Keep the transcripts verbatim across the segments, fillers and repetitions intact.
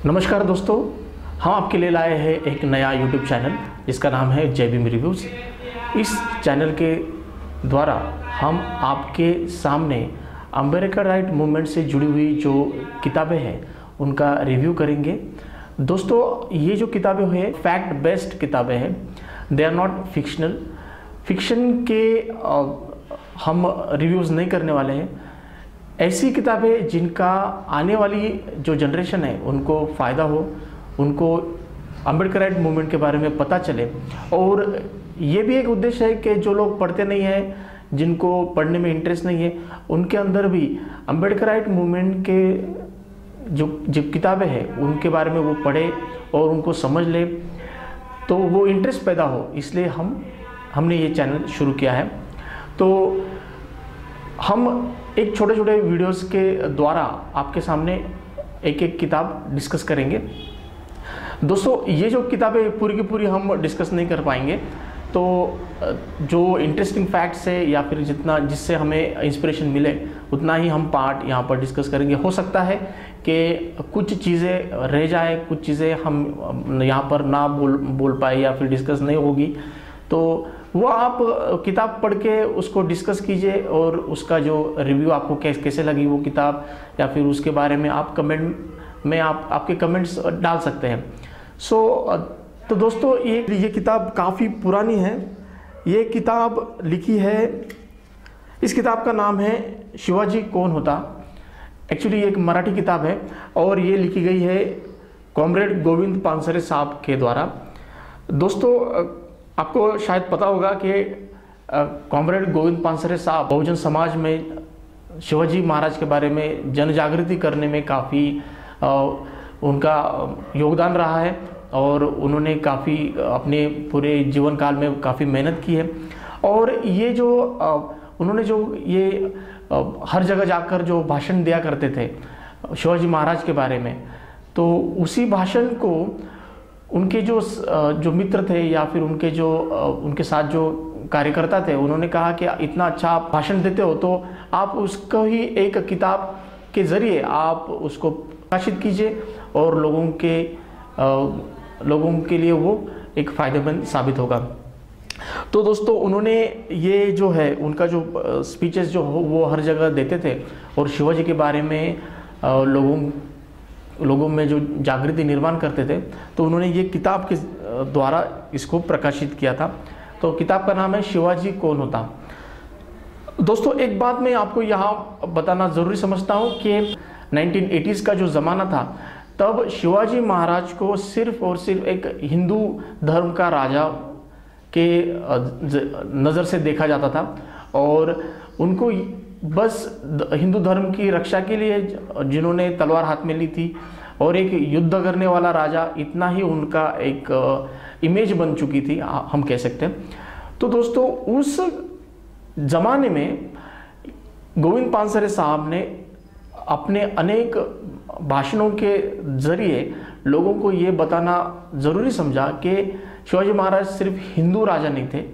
नमस्कार दोस्तों, हम आपके लिए लाए हैं एक नया यूट्यूब चैनल जिसका नाम है जय भीम रिव्यूज़। इस चैनल के द्वारा हम आपके सामने अम्बेडकर राइट मूवमेंट से जुड़ी हुई जो किताबें हैं उनका रिव्यू करेंगे। दोस्तों, ये जो किताबें हैं फैक्ट बेस्ड किताबें हैं, they are not fictional. Fiction के आ, हम रिव्यूज़ नहीं करने वाले हैं। ऐसी किताबें जिनका आने वाली जो जनरेशन है उनको फ़ायदा हो, उनको अम्बेडकर राइट मूवमेंट के बारे में पता चले। और ये भी एक उद्देश्य है कि जो लोग पढ़ते नहीं हैं, जिनको पढ़ने में इंटरेस्ट नहीं है, उनके अंदर भी अम्बेडकर राइट मूवमेंट के जो जो किताबें हैं उनके बारे में वो पढ़े और उनको समझ ले, तो वो इंटरेस्ट पैदा हो। इसलिए हम हमने ये चैनल शुरू किया है। तो हम एक छोटे छोटे वीडियोस के द्वारा आपके सामने एक एक किताब डिस्कस करेंगे। दोस्तों, ये जो किताबें पूरी की पूरी हम डिस्कस नहीं कर पाएंगे, तो जो इंटरेस्टिंग फैक्ट्स है या फिर जितना जिससे हमें इंस्पिरेशन मिले उतना ही हम पार्ट यहाँ पर डिस्कस करेंगे। हो सकता है कि कुछ चीज़ें रह जाए, कुछ चीज़ें हम यहाँ पर ना बोल बोल पाए या फिर डिस्कस नहीं होगी, तो वो आप किताब पढ़ के उसको डिस्कस कीजिए और उसका जो रिव्यू आपको कैसे लगी वो किताब, या फिर उसके बारे में आप कमेंट में आप आपके कमेंट्स डाल सकते हैं। सो so, तो दोस्तों, ये ये किताब काफ़ी पुरानी है। ये किताब लिखी है, इस किताब का नाम है शिवाजी कौन होता। एक्चुअली ये एक मराठी किताब है और ये लिखी गई है कॉमरेड गोविंद पानसरे साहब के द्वारा। दोस्तों, आपको शायद पता होगा कि कॉमरेड गोविंद पानसरे साहब बहुजन समाज में शिवाजी महाराज के बारे में जन जागृति करने में काफ़ी उनका योगदान रहा है और उन्होंने काफ़ी अपने पूरे जीवन काल में काफ़ी मेहनत की है। और ये जो उन्होंने जो ये हर जगह जाकर जो भाषण दिया करते थे शिवाजी महाराज के बारे में, तो उसी भाषण को उनके जो जो मित्र थे या फिर उनके जो उनके साथ जो कार्यकर्ता थे, उन्होंने कहा कि इतना अच्छा आप भाषण देते हो तो आप उसको ही एक किताब के ज़रिए आप उसको प्रकाशित कीजिए और लोगों के लोगों के लिए वो एक फ़ायदेमंद साबित होगा। तो दोस्तों, उन्होंने ये जो है उनका जो स्पीचेस जो हो वो हर जगह देते थे और शिवाजी के बारे में लोगों लोगों में जो जागृति निर्माण करते थे, तो उन्होंने ये किताब के द्वारा इसको प्रकाशित किया था। तो किताब का नाम है शिवाजी कौन होता। दोस्तों, एक बात मैं आपको यहाँ बताना ज़रूरी समझता हूँ कि नाइनटीन एटीज़ का जो ज़माना था, तब शिवाजी महाराज को सिर्फ और सिर्फ एक हिंदू धर्म का राजा के नज़र से देखा जाता था और उनको बस हिंदू धर्म की रक्षा के लिए जिन्होंने तलवार हाथ में ली थी और एक युद्ध करने वाला राजा, इतना ही उनका एक इमेज बन चुकी थी, हम कह सकते हैं। तो दोस्तों, उस ज़माने में गोविंद पानसरे साहब ने अपने अनेक भाषणों के ज़रिए लोगों को ये बताना ज़रूरी समझा कि शिवाजी महाराज सिर्फ हिंदू राजा नहीं थे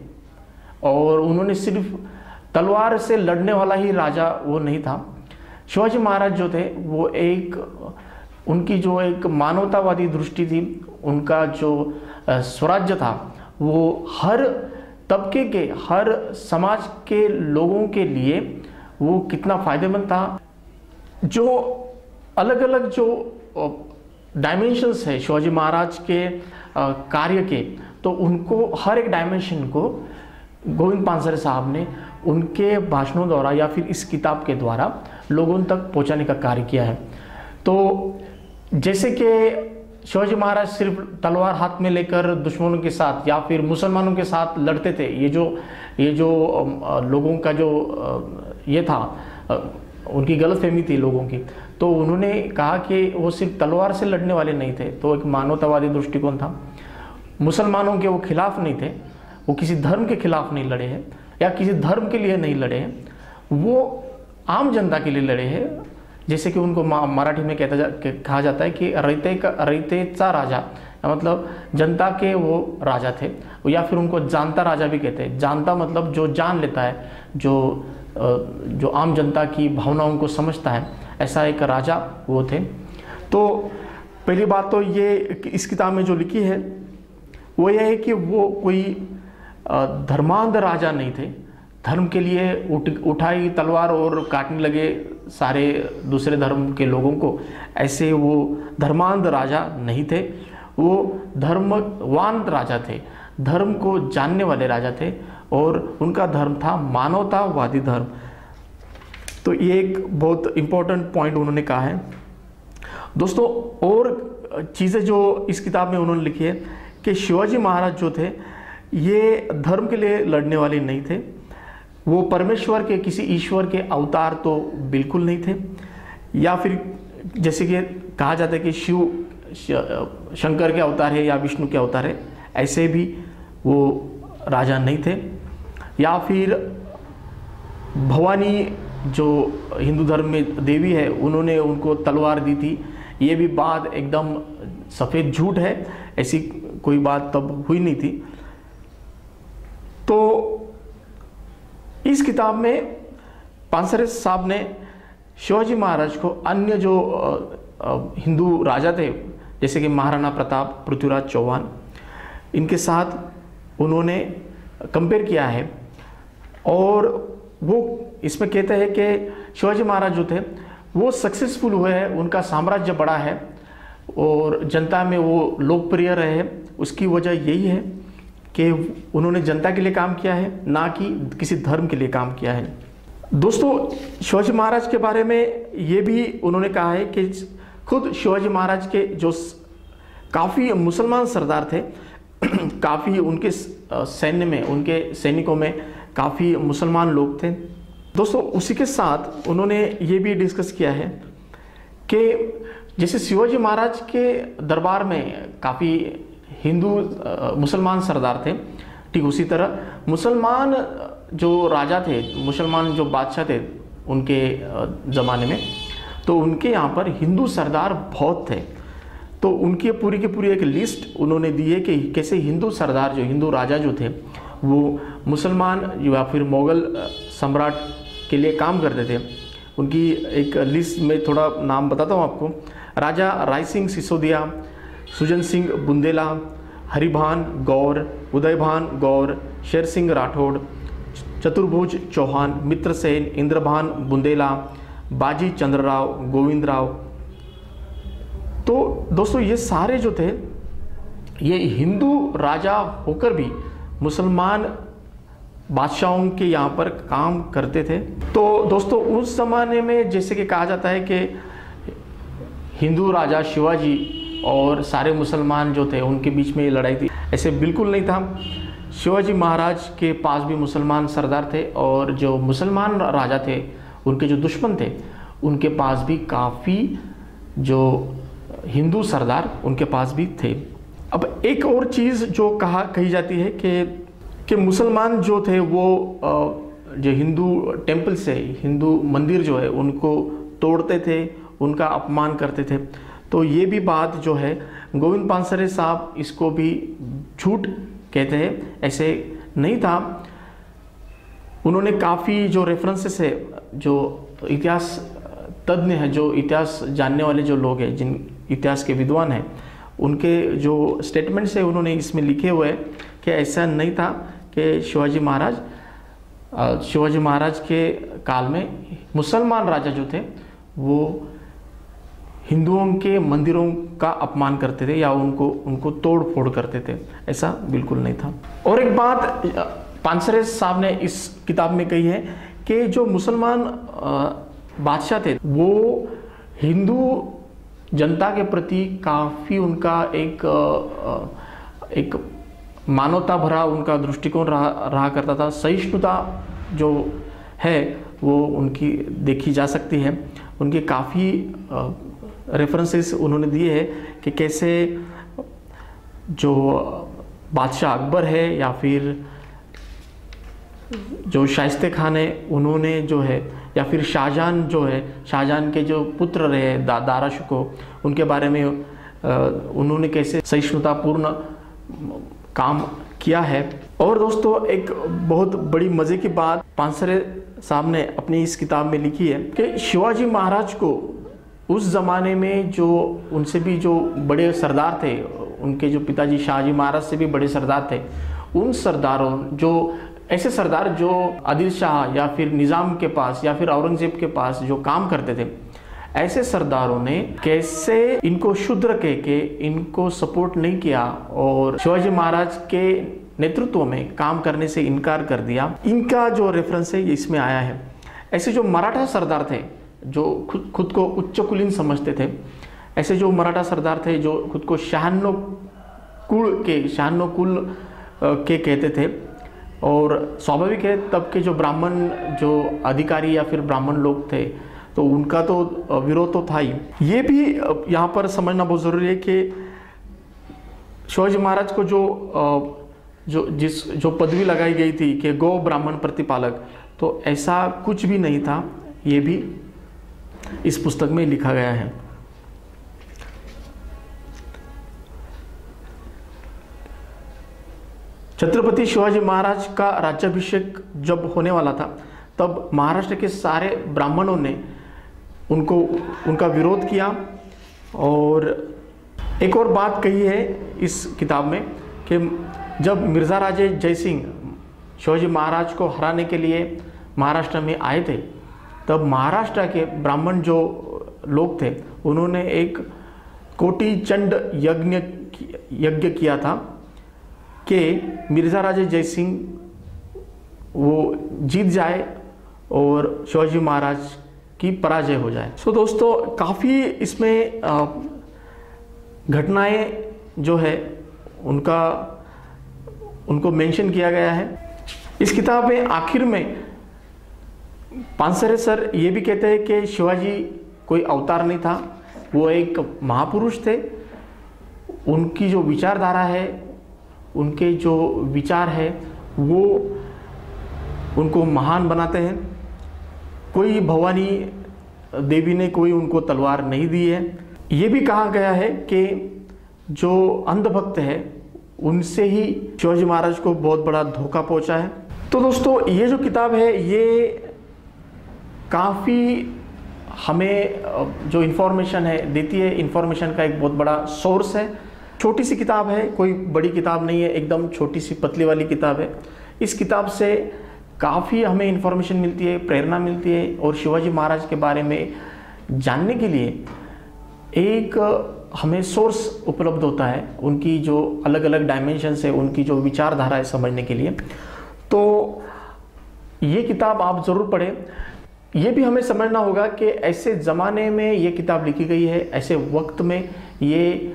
और उन्होंने सिर्फ तलवार से लड़ने वाला ही राजा वो नहीं था। शिवाजी महाराज जो थे वो एक उनकी जो एक मानवतावादी दृष्टि थी, उनका जो स्वराज्य था वो हर तबके के, हर समाज के लोगों के लिए वो कितना फ़ायदेमंद था। जो अलग अलग जो डायमेंशंस है शिवाजी महाराज के कार्य के, तो उनको हर एक डायमेंशन को गोविंद पानसरे साहब ने उनके भाषणों द्वारा या फिर इस किताब के द्वारा लोगों तक पहुंचाने का कार्य किया है। तो जैसे कि शिवाजी महाराज सिर्फ तलवार हाथ में लेकर दुश्मनों के साथ या फिर मुसलमानों के साथ लड़ते थे, ये जो ये जो लोगों का जो ये था, उनकी गलतफहमी थी लोगों की, तो उन्होंने कहा कि वो सिर्फ तलवार से लड़ने वाले नहीं थे, तो एक मानवतावादी दृष्टिकोण था। मुसलमानों के वो खिलाफ नहीं थे, वो किसी धर्म के खिलाफ नहीं लड़े हैं या किसी धर्म के लिए नहीं लड़े हैं, वो आम जनता के लिए लड़े हैं। जैसे कि उनको मराठी में कहता जा कहा जाता है कि रैते का रैतेचा राजा, मतलब जनता के वो राजा थे, या फिर उनको जानता राजा भी कहते हैं। जानता मतलब जो जान लेता है, जो जो आम जनता की भावनाओं को समझता है, ऐसा एक राजा वो थे। तो पहली बात तो ये इस किताब में जो लिखी है वो ये है कि वो कोई धर्मांध राजा नहीं थे, धर्म के लिए उठ उठाई तलवार और काटने लगे सारे दूसरे धर्म के लोगों को, ऐसे वो धर्मांध राजा नहीं थे। वो धर्मवान राजा थे, धर्म को जानने वाले राजा थे और उनका धर्म था मानवतावादी धर्म। तो ये एक बहुत इम्पोर्टेंट पॉइंट उन्होंने कहा है। दोस्तों और चीज़ें जो इस किताब में उन्होंने लिखी है कि शिवाजी महाराज जो थे ये धर्म के लिए लड़ने वाले नहीं थे, वो परमेश्वर के किसी ईश्वर के अवतार तो बिल्कुल नहीं थे, या फिर जैसे कि कहा जाता है कि शिव शंकर के अवतार है या विष्णु के अवतार है, ऐसे भी वो राजा नहीं थे। या फिर भवानी जो हिंदू धर्म में देवी है उन्होंने उनको तलवार दी थी, ये भी बात एकदम सफ़ेद झूठ है, ऐसी कोई बात तब हुई नहीं थी। तो इस किताब में पानसरे साहब ने शिवाजी महाराज को अन्य जो हिंदू राजा थे जैसे कि महाराणा प्रताप, पृथ्वीराज चौहान, इनके साथ उन्होंने कंपेयर किया है। और वो इसमें कहते हैं कि शिवाजी महाराज जो थे वो सक्सेसफुल हुए हैं, उनका साम्राज्य बड़ा है और जनता में वो लोकप्रिय रहे हैं। उसकी वजह यही है कि उन्होंने जनता के लिए काम किया है, ना कि किसी धर्म के लिए काम किया है। दोस्तों शिवाजी महाराज के बारे में ये भी उन्होंने कहा है कि खुद शिवाजी महाराज के जो काफ़ी मुसलमान सरदार थे, काफ़ी उनके सैन्य में, उनके सैनिकों में काफ़ी मुसलमान लोग थे। दोस्तों उसी के साथ उन्होंने ये भी डिस्कस किया है कि जैसे शिवाजी महाराज के दरबार में काफ़ी हिंदू मुसलमान सरदार थे, ठीक उसी तरह मुसलमान जो राजा थे, मुसलमान जो बादशाह थे उनके ज़माने में, तो उनके यहाँ पर हिंदू सरदार बहुत थे। तो उनकी पूरी की पूरी एक लिस्ट उन्होंने दी है कि कैसे हिंदू सरदार जो हिंदू राजा जो थे वो मुसलमान या फिर मुग़ल सम्राट के लिए काम करते थे। उनकी एक लिस्ट में थोड़ा नाम बताता हूँ आपको। राजा राय सिंह सिसोदिया, सुजन सिंह बुंदेला, हरिभान गौर, उदयभान गौर, शेर सिंह राठौड़, चतुर्भुज चौहान, मित्रसेन, इंद्रभान बुंदेला, बाजी चंद्रराव, गोविंद राव। तो दोस्तों ये सारे जो थे ये हिंदू राजा होकर भी मुसलमान बादशाहों के यहाँ पर काम करते थे। तो दोस्तों उस ज़माने में जैसे कि कहा जाता है कि हिंदू राजा शिवाजी और सारे मुसलमान जो थे उनके बीच में ये लड़ाई थी, ऐसे बिल्कुल नहीं था। शिवाजी महाराज के पास भी मुसलमान सरदार थे और जो मुसलमान राजा थे उनके जो दुश्मन थे उनके पास भी काफ़ी जो हिंदू सरदार उनके पास भी थे। अब एक और चीज़ जो कहा कही जाती है कि कि मुसलमान जो थे वो जो हिंदू टेम्पल से, हिंदू मंदिर जो है उनको तोड़ते थे, उनका अपमान करते थे। तो ये भी बात जो है गोविंद पानसरे साहब इसको भी झूठ कहते हैं, ऐसे नहीं था। उन्होंने काफ़ी जो रेफरेंसेस है, जो इतिहास तज्ञ हैं, जो इतिहास जानने वाले जो लोग हैं, जिन इतिहास के विद्वान हैं, उनके जो स्टेटमेंट्स है उन्होंने इसमें लिखे हुए हैं कि ऐसा नहीं था कि शिवाजी महाराज शिवाजी महाराज के काल में मुसलमान राजा जो थे वो हिंदुओं के मंदिरों का अपमान करते थे या उनको उनको तोड़ फोड़ करते थे, ऐसा बिल्कुल नहीं था। और एक बात पानसरे साहब ने इस किताब में कही है कि जो मुसलमान बादशाह थे वो हिंदू जनता के प्रति काफ़ी उनका एक एक मानवता भरा उनका दृष्टिकोण रहा रहा करता था। सहिष्णुता जो है वो उनकी देखी जा सकती है। उनके काफ़ी रेफरेंसेस उन्होंने दिए हैं कि कैसे जो बादशाह अकबर है या फिर जो शाइस्ते खान है उन्होंने जो है, या फिर शाहजहां जो है, शाहजहां के जो पुत्र रहे दा, दारा शिकोह, उनके बारे में उन्होंने कैसे सहिष्णुतापूर्ण काम किया है। और दोस्तों एक बहुत बड़ी मज़े की बात पानसरे साहब ने अपनी इस किताब में लिखी है कि शिवाजी महाराज को उस ज़माने में जो उनसे भी जो बड़े सरदार थे, उनके जो पिताजी शिवाजी महाराज से भी बड़े सरदार थे, उन सरदारों जो ऐसे सरदार जो आदिल शाह या फिर निज़ाम के पास या फिर औरंगज़ेब के पास जो काम करते थे, ऐसे सरदारों ने कैसे इनको शूद्र कह के इनको सपोर्ट नहीं किया और शिवाजी महाराज के नेतृत्व में काम करने से इनकार कर दिया, इनका जो रेफरेंस है ये इसमें आया है। ऐसे जो मराठा सरदार थे जो खुद खुद को उच्च कुलीन समझते थे, ऐसे जो मराठा सरदार थे जो खुद को शाहनो कुल के शाहनो कुल के कहते थे, और स्वाभाविक है तब के जो ब्राह्मण जो अधिकारी या फिर ब्राह्मण लोग थे तो उनका तो विरोध तो था ही। ये भी यहाँ पर समझना बहुत ज़रूरी है कि शिवाजी महाराज को जो जो जिस जो पदवी लगाई गई थी कि गौ ब्राह्मण प्रतिपालक, तो ऐसा कुछ भी नहीं था, ये भी इस पुस्तक में लिखा गया है। छत्रपति शिवाजी महाराज का राज्याभिषेक जब होने वाला था तब महाराष्ट्र के सारे ब्राह्मणों ने उनको उनका विरोध किया। और एक और बात कही है इस किताब में कि जब मिर्ज़ा राजे जयसिंह शिवाजी महाराज को हराने के लिए महाराष्ट्र में आए थे, तब महाराष्ट्र के ब्राह्मण जो लोग थे उन्होंने एक कोटि चंड यज्ञ यज्ञ किया था कि मिर्ज़ा राजे जयसिंह वो जीत जाए और शिवाजी महाराज की पराजय हो जाए। सो दोस्तों, काफ़ी इसमें घटनाएं जो है उनका उनको मेंशन किया गया है। इस किताब में आखिर में पानसरे सर ये भी कहते हैं कि शिवाजी कोई अवतार नहीं था, वो एक महापुरुष थे। उनकी जो विचारधारा है, उनके जो विचार है वो उनको महान बनाते हैं। कोई भवानी देवी ने कोई उनको तलवार नहीं दी है। ये भी कहा गया है कि जो अंधभक्त है उनसे ही शिवाजी महाराज को बहुत बड़ा धोखा पहुंचा है। तो दोस्तों, ये जो किताब है ये काफ़ी हमें जो इन्फॉर्मेशन है देती है, इन्फॉर्मेशन का एक बहुत बड़ा सोर्स है। छोटी सी किताब है, कोई बड़ी किताब नहीं है, एकदम छोटी सी पतली वाली किताब है। इस किताब से काफ़ी हमें इन्फॉर्मेशन मिलती है, प्रेरणा मिलती है, और शिवाजी महाराज के बारे में जानने के लिए एक हमें सोर्स उपलब्ध होता है, उनकी जो अलग अलग डायमेंशंस है, उनकी जो विचारधारा है समझने के लिए। तो ये किताब आप ज़रूर पढ़ें। ये भी हमें समझना होगा कि ऐसे ज़माने में ये किताब लिखी गई है, ऐसे वक्त में ये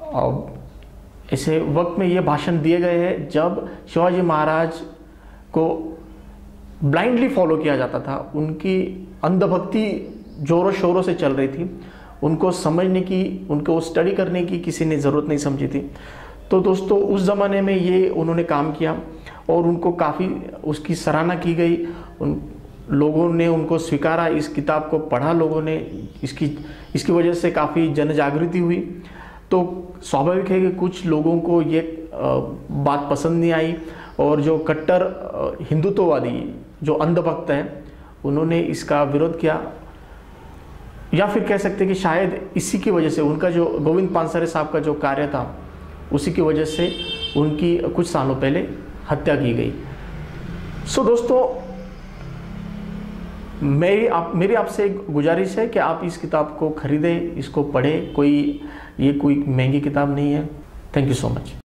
ऐसे वक्त में ये भाषण दिए गए हैं जब शिवाजी महाराज को ब्लाइंडली फॉलो किया जाता था। उनकी अंधभक्ति जोरों शोरों से चल रही थी, उनको समझने की, उनको स्टडी करने की किसी ने ज़रूरत नहीं समझी थी। तो दोस्तों, उस ज़माने में ये उन्होंने काम किया और उनको काफ़ी उसकी सराहना की गई। उन लोगों ने उनको स्वीकारा, इस किताब को पढ़ा लोगों ने, इसकी इसकी वजह से काफ़ी जन जागृति हुई। तो स्वाभाविक है कि कुछ लोगों को ये बात पसंद नहीं आई, और जो कट्टर हिंदुत्ववादी जो अंधभक्त हैं उन्होंने इसका विरोध किया, या फिर कह सकते हैं कि शायद इसी की वजह से उनका जो गोविंद पानसरे साहब का जो कार्य था उसी की वजह से उनकी कुछ सालों पहले हत्या की गई। सो दोस्तों, मेरी आप मेरी आपसे एक गुजारिश है कि आप इस किताब को खरीदें, इसको पढ़ें। कोई ये कोई महंगी किताब नहीं है। Thank you so much.